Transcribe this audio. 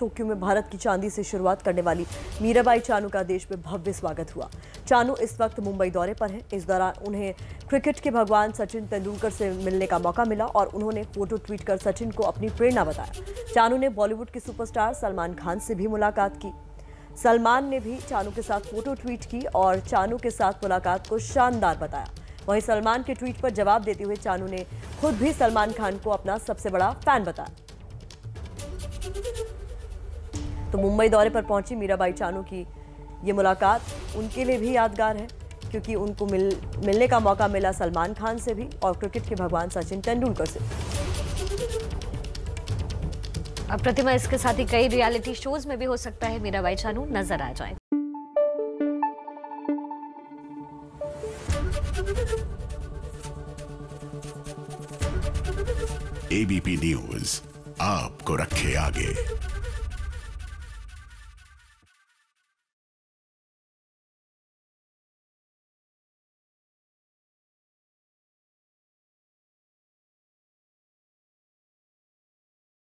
Tokyo में भारत की चांदी से शुरुआत करने वाली मीराबाई चानू का देश में भव्य स्वागत हुआ। चानू इस वक्त मुंबई दौरे पर हैं। इस दौरान उन्हें क्रिकेट के भगवान सचिन तेंदुलकर से मिलने का मौका मिला और उन्होंने फोटो ट्वीट कर सचिन को अपनी प्रेरणा बताया। चानू ने बॉलीवुड के सुपरस्टार सलमान खान से भी मुलाकात की। सलमान ने भी चानू के साथ फोटो ट्वीट की और चानू के साथ मुलाकात को शानदार बताया। वहीं सलमान के ट्वीट पर जवाब देते हुए चानू ने खुद भी सलमान खान को अपना सबसे बड़ा फैन बताया। तो मुंबई दौरे पर पहुंची मीराबाई चानू की ये मुलाकात उनके लिए भी यादगार है, क्योंकि उनको मिलने का मौका मिला सलमान खान से भी और क्रिकेट के भगवान सचिन तेंदुलकर से। अब प्रतिमा, इसके साथ ही कई रियलिटी शोज में भी हो सकता है मीराबाई चानू नजर आ जाए। एबीपी न्यूज आपको रखे आगे।